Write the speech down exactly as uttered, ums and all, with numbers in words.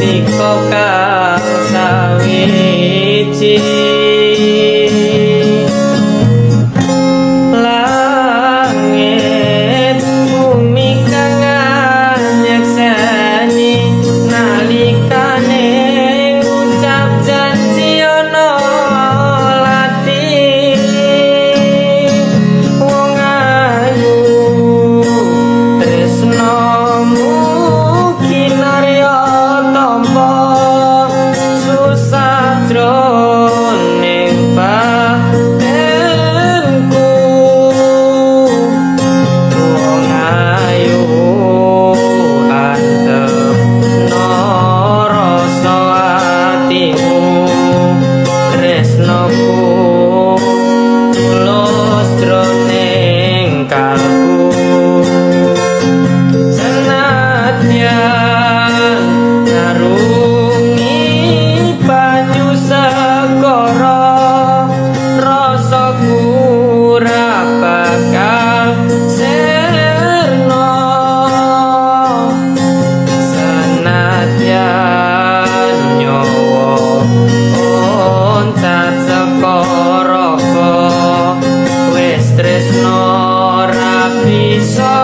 Tiko kang sawiji langit bumi kang nyekseni nalikane ngucap janji ana lati wong ayu tresnomu kinarya tampa susah jroning batenku wong ayu antepno rasa atimu tresnoku tulus jroning kalbu senadyan ngarungi banyu segara rasaku ora bakal sirna senadyan nyawa oncat sekara wis tresno ra bisa